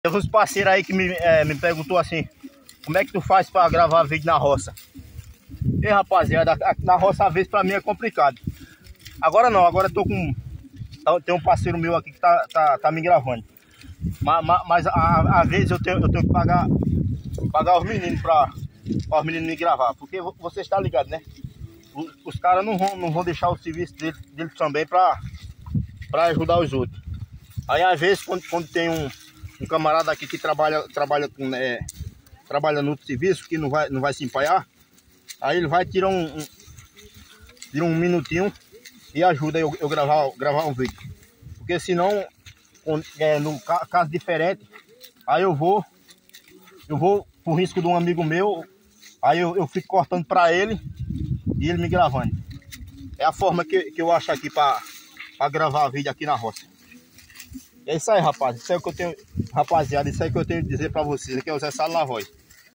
Teve uns parceiros aí que me perguntou assim: como é que tu faz pra gravar vídeo na roça? E rapaziada, na roça às vezes pra mim é complicado. Agora não, agora eu tô com... Tem um parceiro meu aqui que tá me gravando. Mas às vezes eu tenho que pagar os meninos pra os meninos me gravar. Porque você está ligado, né? Os caras não vão deixar o serviço deles também pra ajudar os outros. Aí às vezes quando tem um camarada aqui que trabalha no outro serviço, que não vai se empaiar, aí ele vai tirar um minutinho e ajuda eu gravar um vídeo. Porque senão, no caso diferente, aí eu vou por risco de um amigo meu, aí eu fico cortando para ele e ele me gravando. É a forma que eu acho aqui para gravar vídeo aqui na roça. É isso aí, rapaz. Isso aí que eu tenho, rapaziada, isso aí que eu tenho que dizer para vocês. Aqui é o Zé Salo na voz.